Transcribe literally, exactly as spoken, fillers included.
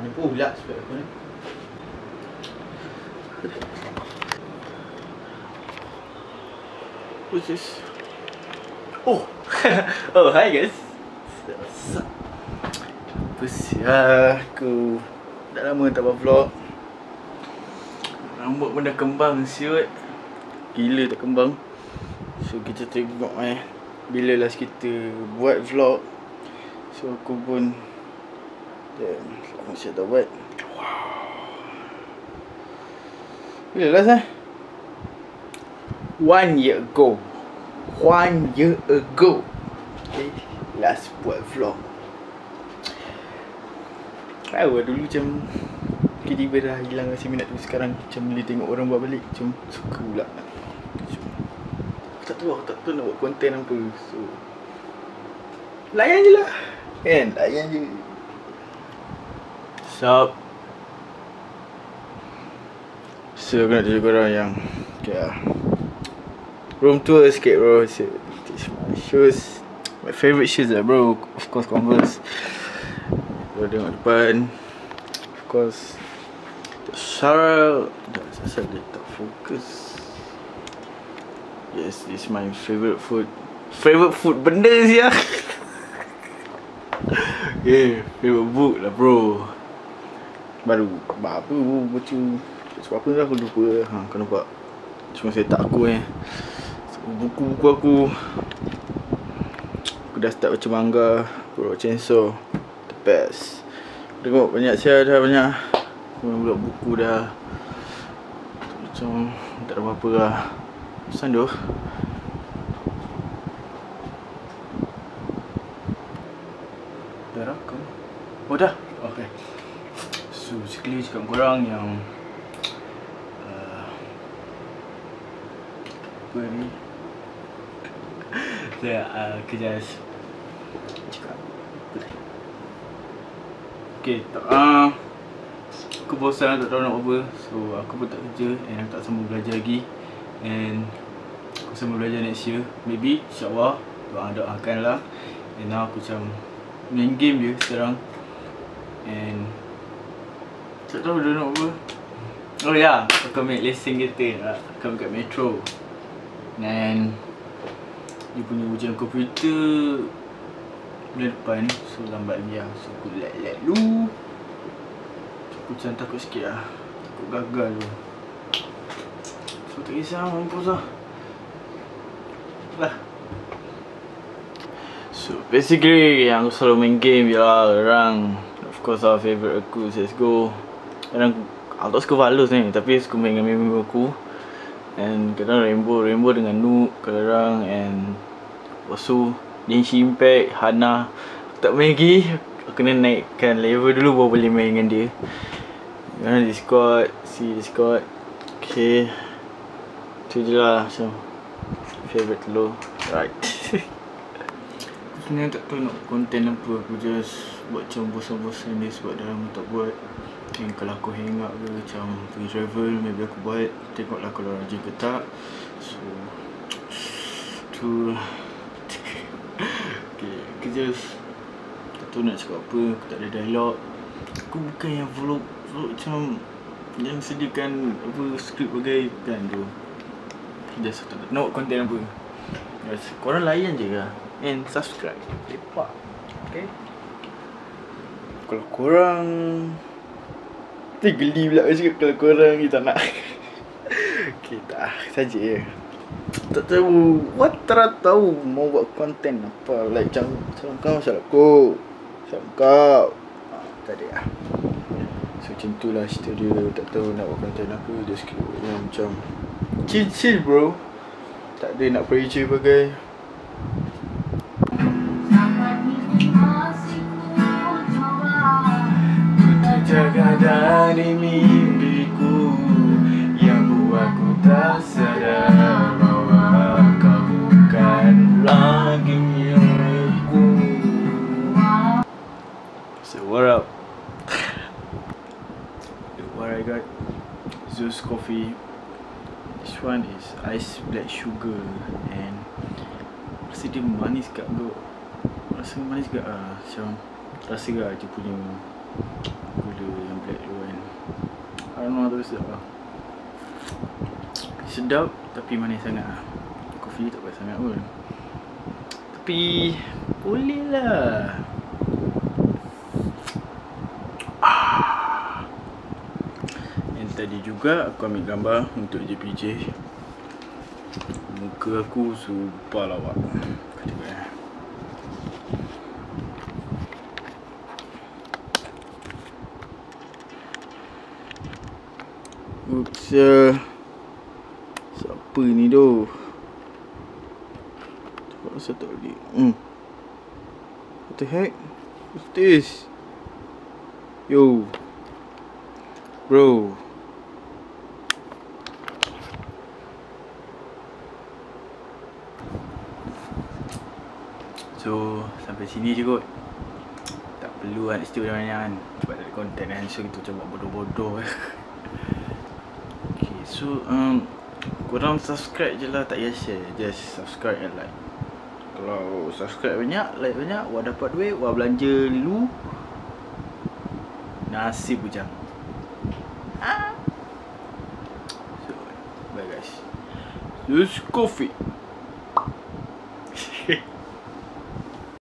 Mana pula spek aku ni? What's this? Oh! Oh, hi guys! What's up? Apa sial aku? Dah lama tak buat vlog. Rambut pun dah kembang siut. Gila tak kembang. So kita tengok eh bila last kita buat vlog. So aku pun damn, lama saya tak buat. Wow. Bila last eh? One year ago. One year ago. Okay, last buat vlog. Tahu dulu macam tiba-tiba dah hilang rasa minat tu. Sekarang macam bila tengok orang buat balik macam suka pula nak. Aku tak tahu, aku tak tahu nak buat konten apa. So layan je lah. Kan, layan je. Sup. So aku nak tunjuk korang yang okay lah, room tour sikit bro. So this my shoes. My favourite shoes lah bro. Of course Converse. Kalau tengok depan, of course Sarah. Asal dia tak fokus. Yes, this is my favourite food. Favourite food benda siya. Yeah, favourite book lah bro. Baru apa baca sebab apa dah aku lupa. Ha, kau nampak cuma saya tak aku eh. So, buku-buku aku Aku dah start baca manga bro. Chainsaw the best. Tengok banyak saya dah banyak. Pula buku dah macam tak ada apa-apa lah. Bosan tu. Dah rakam? Oh dah? Okay. So basically cakap korang yang uh, apa ni? Saya uh, kerja cakap okay, tak, uh, aku bosan tak tahu nak apa. So aku pun tak kerja and aku tak sambung belajar lagi. And aku sambung belajar next year. Maybe insyaAllah doa-doakan lah. And now aku macam main game je sekarang. And tak tahu dah nak apa. Oh ya, yeah, aku ambil lesen kereta lah. Aku ambil kat Metro. And dia punya ujian komputer bulan depan. So lambat lagi lah. So aku let-let dulu. Aku macam takut sikit lah. Takut gagal tu. So tak kisah, mampus lah. Lah. So basically yang aku selalu main game je lah orang. Of course our favourite aku C S G O. Kadang aku tak suka Valus ni, tapi suka main dengan member aku. And kadang Rainbow, Rainbow dengan Noob kadang. And lepas tu Genshin Impact, Hana. Aku tak main lagi. Aku kena naikkan level dulu baru boleh main dengan dia. Kadang Discord, si Discord. Okay, tu je lah macam favourite dulu. Right. Aku sebenarnya tak tahu nak konten apa. Aku just buat macam bosan-bosan dia sebab dah lama tak buat. And kalau aku hang out ke macam pergi travel, maybe aku buat. Tengoklah kalau rajin ke tak. So tu okay, aku just tak tahu nak cakap apa. Aku tak ada dialog. Aku bukan yang vlog vlog macam yang sediakan apa skrip bagai kan tu. Just tak nak buat konten apa. Just korang layan je lah. And subscribe. Lepak. Okay. Kalau korang Tapi geli pula aku cakap kalau korang ni tak nak. Okay, tak saja je. Tak tahu. What tak tahu mau buat konten apa. Like macam macam kau macam aku. Macam kau. Ah, tak ada lah. So macam tu lah cerita dia. Tak tahu nak buat konten apa. Just kira yang macam chill-chill bro. Tak ada nak pressure bagai. Jaga dari mimpiku yang buatku tak sadar bahwa kau bukan lagi milikku. So what up? What I got? Zeus coffee. This one is ice black sugar and rasa dia manis kat bro. Rasa manis kat ah, macam rasa kat dia punya gula aroma tu sedap lah. Sedap tapi manis sangat lah. Kopi tak payah sangat pun. Tapi boleh lah. Ah. Yang tadi juga aku ambil gambar untuk J P J. Muka aku super lawak. Cuba ya. Oops, uh, siapa ni doh? Cepat asal tak boleh. Hmm. What the heck? What's this? Yo, bro. So, sampai sini je kot. Tak perlu nak cerita banyak kan. Sebab tak ada konten kan. So, kita macam buat bodoh-bodoh. Okay, so um, korang subscribe je lah, tak payah share. Just subscribe and like. Kalau subscribe banyak, like banyak, wah dapat duit, wah belanja dulu. Nasib bujang. Ah. So, bye guys. This coffee.